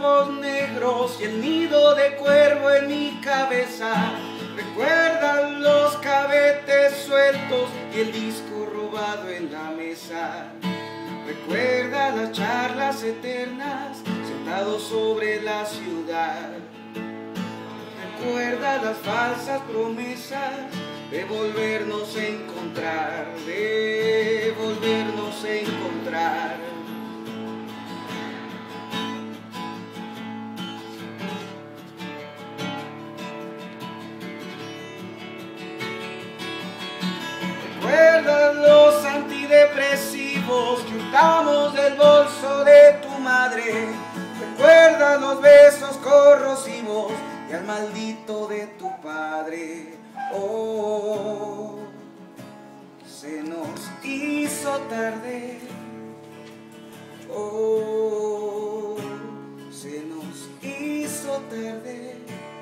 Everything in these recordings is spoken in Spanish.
harapos negros y el nido de cuervo en mi cabeza. Recuerdan los cabetes sueltos y el disco robado en la mesa. Recuerda las charlas eternas sentados sobre la ciudad. Recuerda las falsas promesas de volvernos a encontrar, de volvernos a encontrar. Recuerda los antidepresivos que hurtamos del bolso de tu madre. Recuerda los besos corrosivos y al maldito de tu padre. Oh, se nos hizo tarde. Oh, se nos hizo tarde.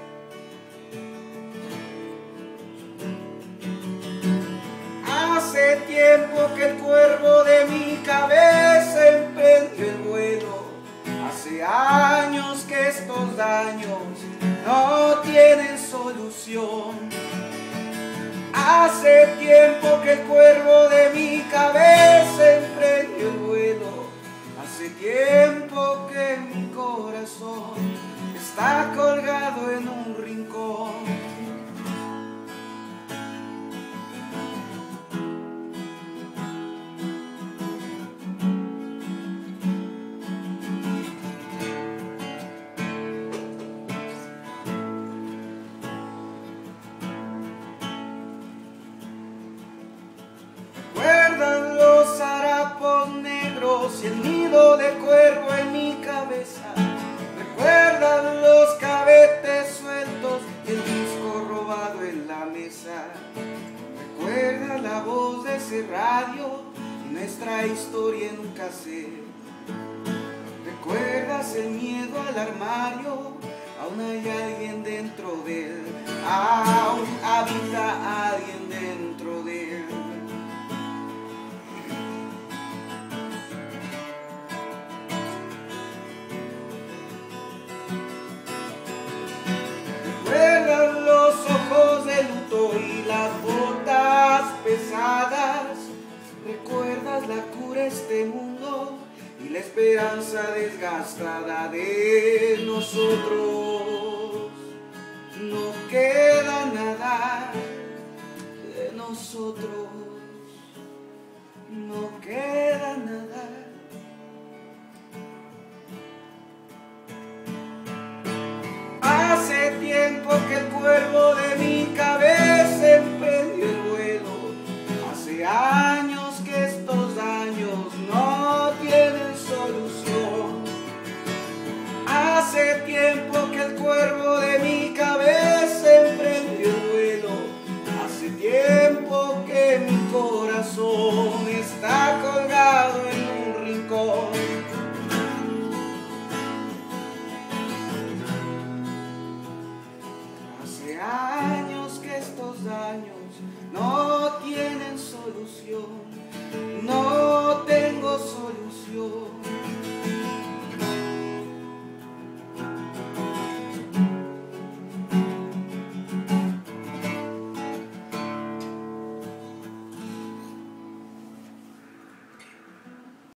Hace tiempo que el cuervo de mi cabeza emprendió el vuelo. Hace años que estos daños no tienen solución. Hace tiempo que el cuervo de mi cabeza emprendió el vuelo. Hace tiempo que mi corazón está colgado en un rincón. Recuerdan los harapos negros y el nido de cuervo en mi cabeza. Recuerdan los cabetes sueltos y el disco robado en la mesa. Recuerda la voz de ese radio y nuestra historia en un cassette. Recuerdas el miedo al armario, aún hay alguien dentro de él, aún habita alguien dentro de él. Recuerdan los ojos de luto y las botas pesadas. Recuerdas la cura a este mundo y la esperanza desgastada de nosotros. No queda nada de nosotros. No queda nada. Hace tiempo que el cuervo de mi cabeza emprendió el vuelo. Hace años que estos daños no tienen solución. Hace tiempo que el cuervo de mi cabeza emprendió el vuelo. Hace tiempo que mi corazón